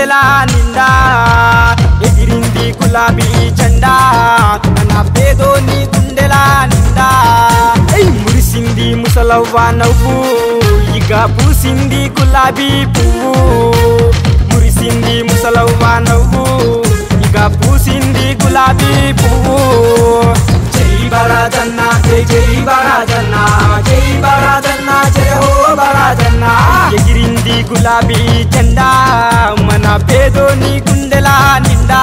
గుండెల నిండా ఎగిరింది గులాబీ జెండా మన పేదోని గుండెల నిండా మురిసింది ముసలవ్వ నవ్వు ఇక పూసింది గులాబీ పువ్వు మురిసింది ముసలవ్వ నవ్వు ఇక పూసింది గులాబీ పువ్వు జై బరాజన్న జై జై బరాజన్న జై బరాజన్న జయ హో బరాజన్న ఎగిరింది గులాబీ జెండా మన పేదోని గుండెల నిండా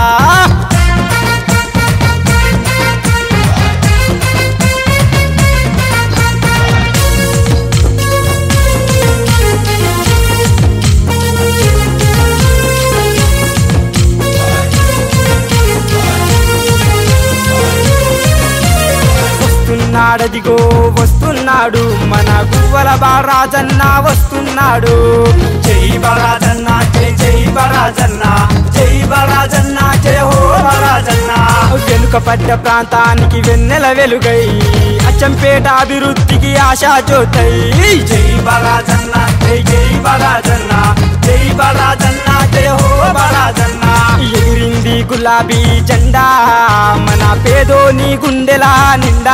వస్తున్నాడదిగో వస్తున్నాడు మన గువ్వల బరాజన్న వస్తున్నాడు జై బరాజన్న జై జై బరాజన్న జై బరాజన్న జయ హో బరాజన్న వెనుకపడ్డ ప్రాంతానికి వెన్నెల వెలుగై అచ్చంపేట అభివృద్ధికి ఆశా జ్యోతై జై బరాజన్న జై జై బరాజన్న జై బరాజన్న జయ హో బరాజన్న ఎగిరింది గులాబీ జెండా మన పేదోని గుండెల నిండా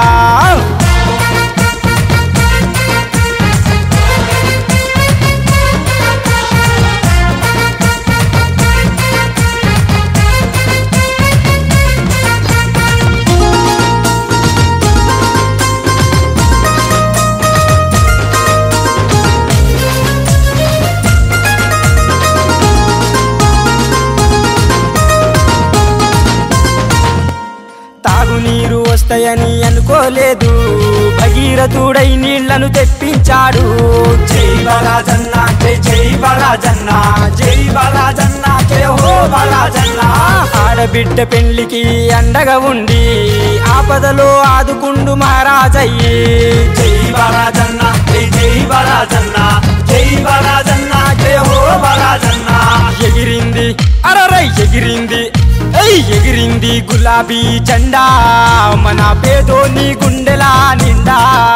తాగునీరు వస్తాయని అనుకోలేదు భగీరథుడై నీళ్లను తెప్పించాడు జై బరాజన్న జై జై బరాజన్న జై బరాజన్న జయ హో బరాజన్న ఆడబిడ్డ పెళ్లికి అండగా ఉండి ఆపదలో ఆదుకుండు మహారాజయ్యి జై బరాజన్న జై జై బరాజన్న జై బరాజన్న జయ హో బరాజన్న ఎగిరింది అరరై ఎగిరింది ఎగిరింది గులాబీ జెండా మన పేదోని గుండెల నిండా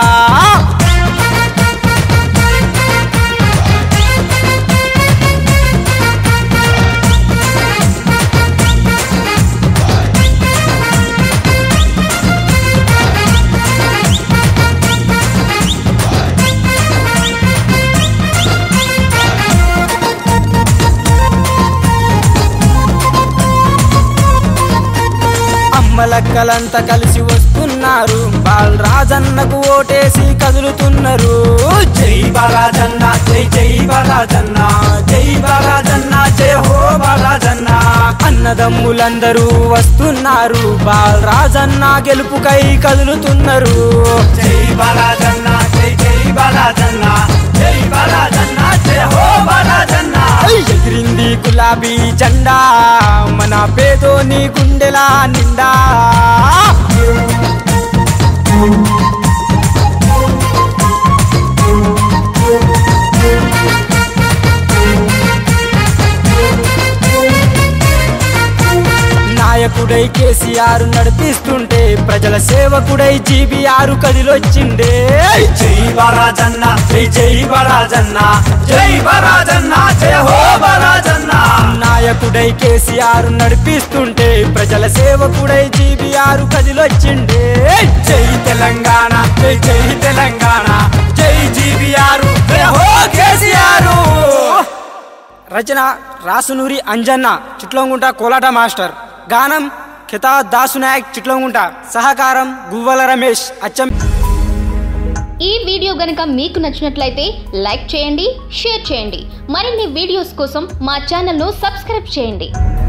అమ్మలక్కలంతా కలిసి వస్తున్నారు బాలరాజన్నకు ఓటేసి కదులుతున్నారు జై బరాజన్న జై జై బరాజన్న జై బరాజన్న జయ హో బరాజన్న అన్నదమ్ములందరూ వస్తున్నారు బాలరాజన్న గెలుపుకై కదులుతున్నారు జై బరాజన్న జై జై బరాజన్న జై బరాజన్న జయ హో బరాజన్న ఎగిరింది గులాబీ జెండా మన పేదోని గుండెల నిండా నాయకుడై కేసీఆర్ నడిపిస్తుంటే ప్రజల సేవకుడై జీబీఆర్ కదిలొచ్చిండే జై బరాజన్న జై జై బరాజన్న జై బరాజన్న జయ హో బరాజన్న నాయకుడై కేసీఆర్ నడిపిస్తుంటే ప్రజల సేవకుడై జీబీఆర్ కదిలొచ్చిండే జై తెలంగాణ జై జై తెలంగాణ జై జీబీఆర్ జయ హో కేసీఆర్ రచన రాసునూరి అంజన్న చిట్లంగుంట కోలాట మాస్టర్ గానం ఖితా దాసునాయక్ చిట్లంగుంట సహకారం గువ్వల రమేష్ అచ్చం ఈ వీడియో గనుక మీకు నచ్చినట్లయితే లైక్ చేయండి షేర్ చేయండి మరిన్ని వీడియోస్ కోసం మా ఛానల్ను సబ్స్క్రైబ్ చేయండి